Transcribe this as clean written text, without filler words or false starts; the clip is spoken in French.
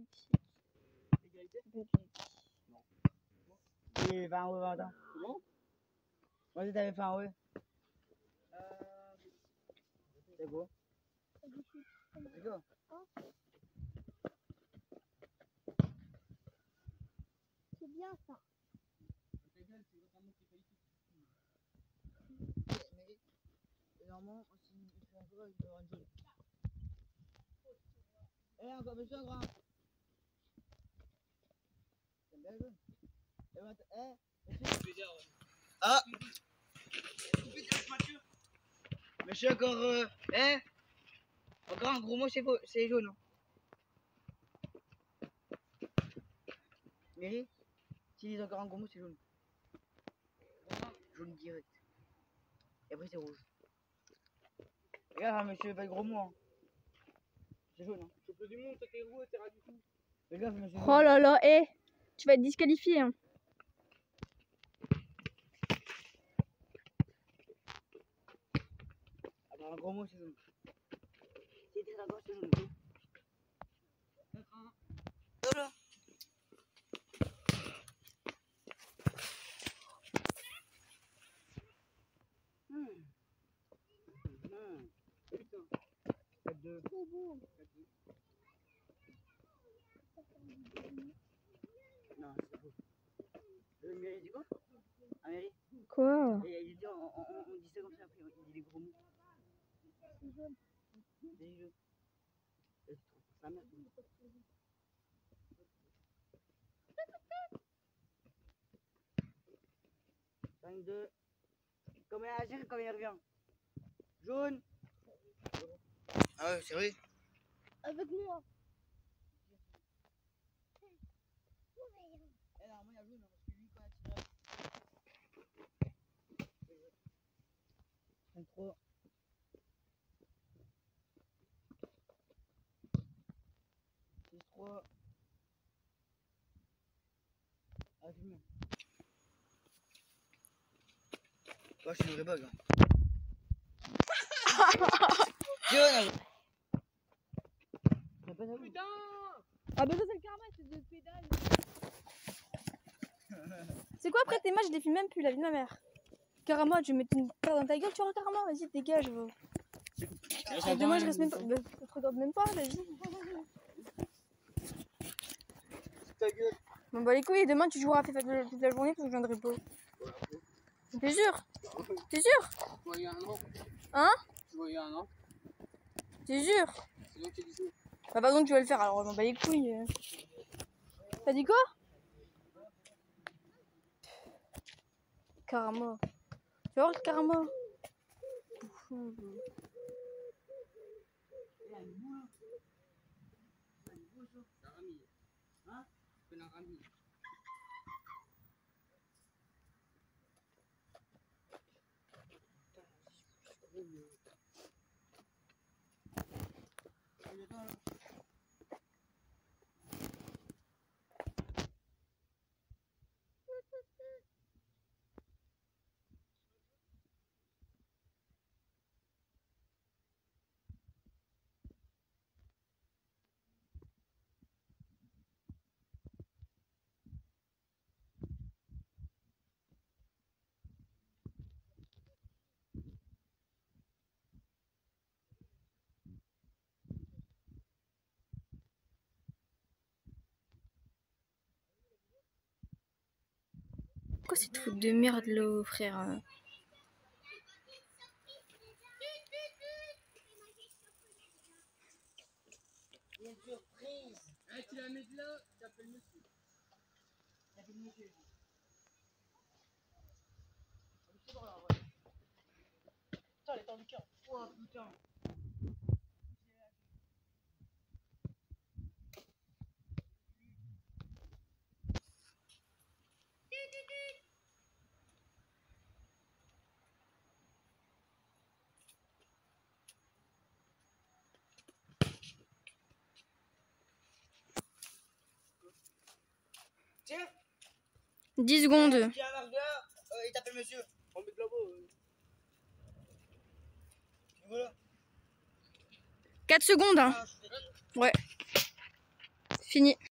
Belgique. Belgique. Et 20 euros, Valentin. Comment? Vas-y, t'avais faim, ouais. C'est beau. C'est quoi? C'est bien ça. Et normalement, si il fait un peu, il peut avoir une jaune. Eh, encore, monsieur, grand. T'aimes bien le jaune? Eh, monsieur. Ah! Monsieur, encore, encore un gros mot, c'est jaune. Hein. Mairie, s'il dit encore un gros mot, c'est jaune. Jaune direct. Et après, c'est rouge. Regarde, monsieur, pas de gros mots. Hein. C'est jaune. Hein. Champion du monde, t'es roux, t'es ras du tout. Fais gaffe, monsieur. Oh là là, tu vas être disqualifié. Hein. Alors, un gros mot, c'est jaune. Si t'es d'accord, c'est jaune. Oh là. Deux. Trop beau. Non, c'est faux. Mairie, dit quoi? Ah, Mairie? Quoi? Et il dit, on dit ça comme ça, après, il dit des gros mots. C'est jaune. Des jeux. Et tu trouves ça merde. 5-2. Comme il agir, comme il revient. Jaune. Ah ouais, c'est vrai. Avec moi. Eh, normalement, il y a jaune, parce que lui, quand il a tiré. 5-3. 6-3. Ah, c'est mieux. Moi, je suis une vraie bug. Hein. Jaune. Putain! Ah bah ça c'est le karma, c'est de pédale. C'est quoi après tes matchs, je les filme même plus, la vie de ma mère. Karama, je vais mettre une carte dans ta gueule, tu vois Karama, vas-y dégage. Demain je reste même pas, bah, je te regarde même pas, vas-y. Ta gueule. Bon bah les couilles, demain tu joueras à FIFA toute la journée parce que je viendrai pas. T'es sûr? T'es sûr? Tu vois, il y a un an. Hein? Tu vois, il y a un an. T'es sûr? C'est donc qui dit ça. Bah par contre tu vas le faire alors, bah les couilles. T'as dit quoi? Karama. Tu vas voir le Karama. La ramille. Hein? C'est la ramille. Pourquoi cette faute de merde là, frère? Il y a une surprise. Eh, tu la mets de là, tu appelles monsieur. T'appelles monsieur. Putain, elle est dans le cœur. Oh putain. Tiens. 10 secondes. Tiens, un burger, il t'appelle monsieur. On met de là-bas. Voilà. 4 secondes hein. Ouais. Fini.